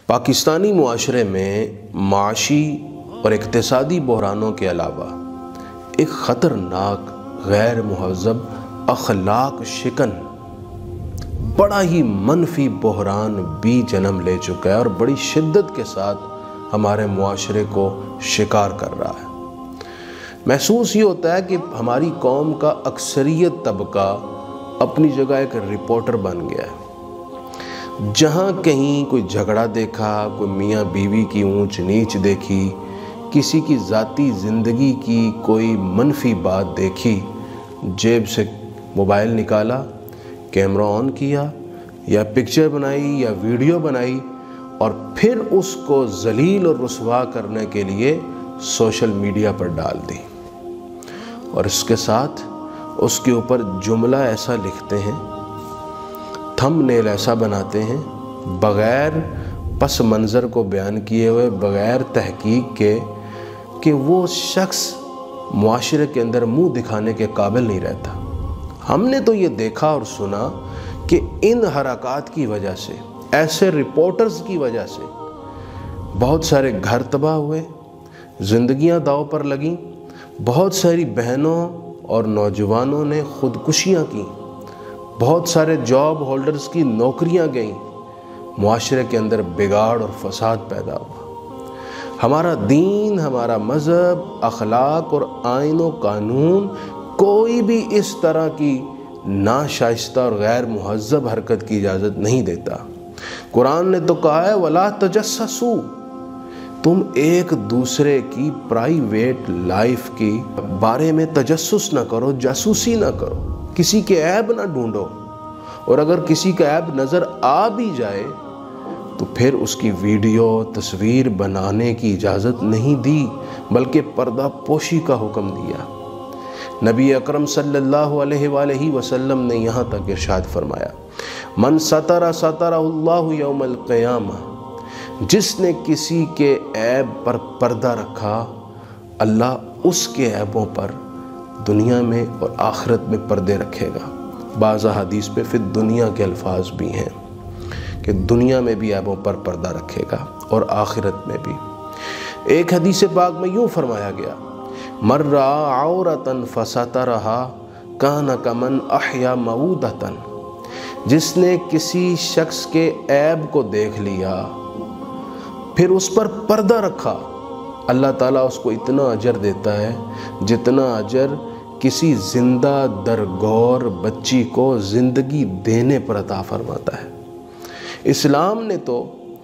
پاکستانی معاشرے میں معاشی اور اقتصادی بحرانوں کے علاوہ ایک خطرناک غیر مہذب اخلاق شکن بڑا ہی منفی بحران بھی جنم لے چکا ہے اور بڑی شدت کے ساتھ ہمارے معاشرے کو شکار کر رہا ہے۔ محسوس یہ ہوتا ہے کہ ہماری قوم کا اکثریت طبقہ اپنی جگہ ایک رپورٹر بن گیا ہے۔ جہاں کہیں کوئی جھگڑا دیکھا، کوئی میاں بیوی کی اونچ نیچ دیکھی، کسی کی ذاتی زندگی کی کوئی منفی بات دیکھی، جیب سے موبائل نکالا، کیمرہ آن کیا یا پکچر بنائی یا ویڈیو بنائی اور پھر اس کو ذلیل اور رسوا کرنے کے لیے سوشل میڈیا پر ڈال دی، اور اس کے ساتھ اس کے اوپر جملہ ایسا لکھتے ہیں، تھم نیل ایسا بناتے ہیں، بغیر پس منظر کو بیان کیے ہوئے، بغیر تحقیق کے، کہ وہ شخص معاشرے کے اندر منہ دکھانے کے قابل نہیں رہتا۔ ہم نے تو یہ دیکھا اور سنا کہ ان حرکات کی وجہ سے، ایسے رپورٹرز کی وجہ سے بہت سارے گھر تباہ ہوئے، زندگیاں داؤ پر لگیں، بہت ساری بہنوں اور نوجوانوں نے خودکشیاں کی، بہت سارے جاب ہولڈرز کی نوکریاں گئیں، معاشرے کے اندر بگاڑ اور فساد پیدا ہوا۔ ہمارا دین، ہمارا مذہب، اخلاق اور آئین و قانون کوئی بھی اس طرح کی ناشائستہ اور غیر مہذب حرکت کی اجازت نہیں دیتا۔ قرآن نے تو کہا ہے وَلَا تَجَسَّسُوا، تم ایک دوسرے کی پرائیویٹ لائف کی بارے میں تجسس نہ کرو، جاسوسی نہ کرو، کسی کے عیب نہ ڈھونڈو، اور اگر کسی کا عیب نظر آ بھی جائے تو پھر اس کی ویڈیو تصویر بنانے کی اجازت نہیں دی، بلکہ پردہ پوشی کا حکم دیا۔ نبی اکرم صلی اللہ علیہ وآلہ وسلم نے یہاں تک ارشاد فرمایا، من ستر سترہ اللہ یوم القیامہ، جس نے کسی کے عیب پر پردہ رکھا، اللہ اس کے عیبوں پر دنیا میں اور آخرت میں پردے رکھے گا۔ بعض حدیث پہ پھر دنیا کے الفاظ بھی ہیں کہ دنیا میں بھی عیبوں پر پردہ رکھے گا اور آخرت میں بھی۔ ایک حدیث پاک میں یوں فرمایا گیا، من رأى عورة فسترها كان كمن احیا موعودة، جس نے کسی شخص کے عیب کو دیکھ لیا پھر اس پر پردہ رکھا، اللہ تعالیٰ اس کو اتنا اجر دیتا ہے جتنا اجر کسی زندہ درگور بچی کو زندگی دینے پر عطا فرماتا ہے۔ اسلام نے تو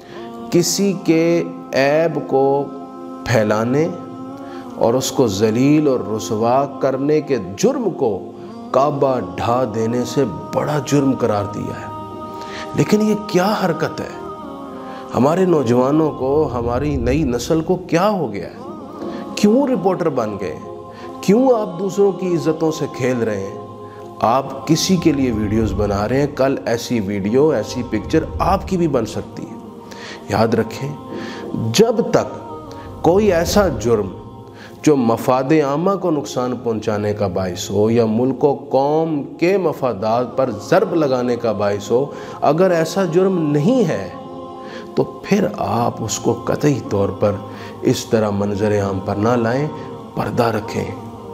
کسی کے عیب کو پھیلانے اور اس کو ذلیل اور رسوا کرنے کے جرم کو کعبہ ڈھا دینے سے بڑا جرم قرار دیا ہے۔ لیکن یہ کیا حرکت ہے؟ ہمارے نوجوانوں کو، ہماری نئی نسل کو کیا ہو گیا ہے؟ کیوں رپورٹر بن گئے؟ کیوں آپ دوسروں کی عزتوں سے کھیل رہے ہیں؟ آپ کسی کے لیے ویڈیوز بنا رہے ہیں، کل ایسی ویڈیو، ایسی پکچر آپ کی بھی بن سکتی ہے۔ یاد رکھیں، جب تک کوئی ایسا جرم جو مفاد عامہ کو نقصان پہنچانے کا باعث ہو یا ملک و قوم کے مفادات پر ضرب لگانے کا باعث ہو، اگر ایسا جرم نہیں ہے تو پھر آپ اس کو قطعی طور پر اس طرح منظر عام پر نہ لائیں، پردہ رکھیں،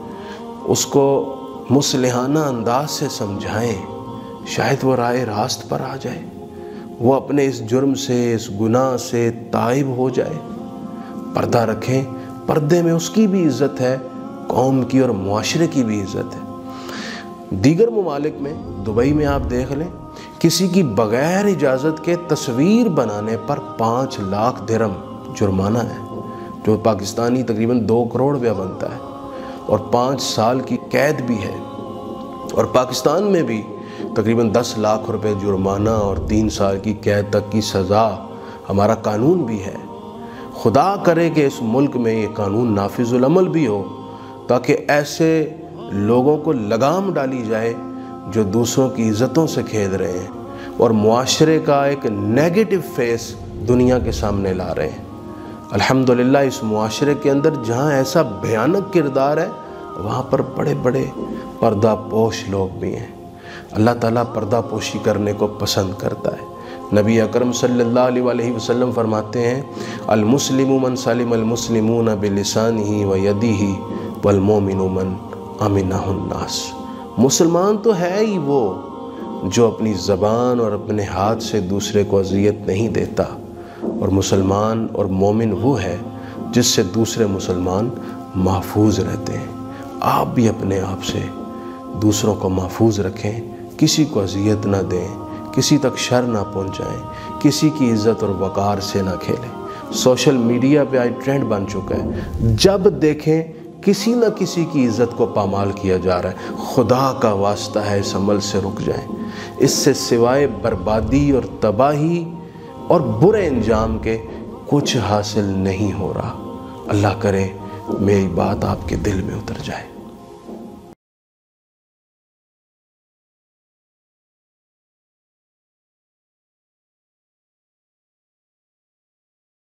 اس کو مصلحانہ انداز سے سمجھائیں، شاید وہ راہ راست پر آ جائے، وہ اپنے اس جرم سے، اس گناہ سے تائب ہو جائے۔ پردہ رکھیں، پردے میں اس کی بھی عزت ہے، قوم کی اور معاشرے کی بھی عزت ہے۔ دیگر ممالک میں، دبئی میں آپ دیکھ لیں، کسی کی بغیر اجازت کے تصویر بنانے پر 5 لاکھ درہم جرمانہ ہے، جو پاکستانی تقریباً 2 کروڑ روپیہ بنتا ہے، اور 5 سال کی قید بھی ہے۔ اور پاکستان میں بھی تقریباً 10 لاکھ روپے جرمانہ اور 3 سال کی قید تک کی سزا ہمارا قانون بھی ہے۔ خدا کرے کہ اس ملک میں یہ قانون نافذ العمل بھی ہو، تاکہ ایسے لوگوں کو لگام ڈالی جائے جو دوسروں کی عزتوں سے کھیل رہے ہیں اور معاشرے کا ایک نیگیٹو فیس دنیا کے سامنے لا رہے ہیں۔ الحمدللہ اس معاشرے کے اندر جہاں ایسا بھیانک کردار ہے، وہاں پر بڑے بڑے پردہ پوش لوگ بھی ہیں۔ اللہ تعالیٰ پردہ پوشی کرنے کو پسند کرتا ہے۔ نبی اکرم صلی اللہ علیہ وسلم فرماتے ہیں المسلم من سلم المسلمون بلسانہ ویدہ والمومن من امنہ الناس۔ مسلمان تو ہے ہی وہ جو اپنی زبان اور اپنے ہاتھ سے دوسرے کو اذیت نہیں دیتا، اور مسلمان اور مومن وہ ہے جس سے دوسرے مسلمان محفوظ رہتے ہیں۔ آپ بھی اپنے آپ سے دوسروں کو محفوظ رکھیں، کسی کو اذیت نہ دیں، کسی تک شر نہ پہنچائیں، کسی کی عزت اور وقار سے نہ کھیلیں۔ سوشل میڈیا پہ آج ٹرینڈ بن چکا ہے، جب دیکھیں کسی نہ کسی کی عزت کو پامال کیا جا رہا ہے۔ خدا کا واسطہ ہے اس عمل سے رک جائیں، اس سے سوائے بربادی اور تباہی اور برے انجام کے کچھ حاصل نہیں ہو رہا۔ اللہ کرے میری بات آپ کے دل میں اتر جائے۔